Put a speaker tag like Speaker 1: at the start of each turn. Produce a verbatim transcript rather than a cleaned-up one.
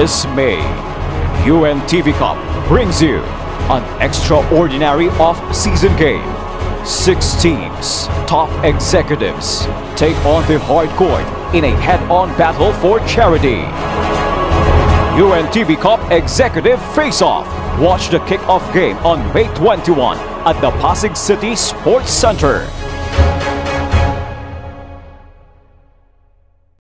Speaker 1: This May, U N T V Cup brings you an extraordinary off-season game. Six teams, top executives, take on the hard court in a head-on battle for charity. U N T V Cup Executive Face-Off. Watch the kick-off game on May twenty-first at the Pasig City Sports Center.